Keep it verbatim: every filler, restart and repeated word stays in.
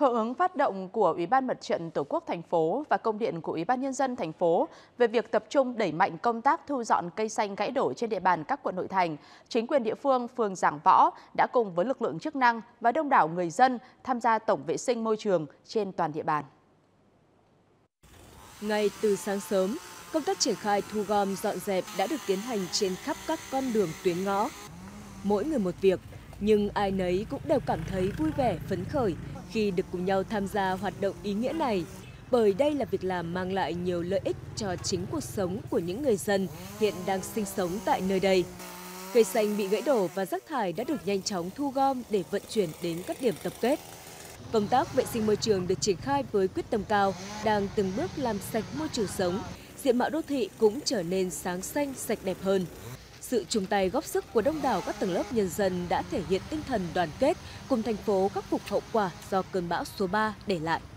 Hưởng ứng phát động của Ủy ban Mặt trận Tổ quốc thành phố và công điện của Ủy ban Nhân dân thành phố về việc tập trung đẩy mạnh công tác thu dọn cây xanh gãy đổ trên địa bàn các quận nội thành, chính quyền địa phương phường Giảng Võ đã cùng với lực lượng chức năng và đông đảo người dân tham gia tổng vệ sinh môi trường trên toàn địa bàn. Ngay từ sáng sớm, công tác triển khai thu gom dọn dẹp đã được tiến hành trên khắp các con đường tuyến ngõ. Mỗi người một việc, nhưng ai nấy cũng đều cảm thấy vui vẻ, phấn khởi khi được cùng nhau tham gia hoạt động ý nghĩa này, bởi đây là việc làm mang lại nhiều lợi ích cho chính cuộc sống của những người dân hiện đang sinh sống tại nơi đây. Cây xanh bị gãy đổ và rác thải đã được nhanh chóng thu gom để vận chuyển đến các điểm tập kết. Công tác vệ sinh môi trường được triển khai với quyết tâm cao, đang từng bước làm sạch môi trường sống, diện mạo đô thị cũng trở nên sáng xanh, sạch đẹp hơn. Sự chung tay góp sức của đông đảo các tầng lớp nhân dân đã thể hiện tinh thần đoàn kết cùng thành phố khắc phục hậu quả do cơn bão số ba để lại.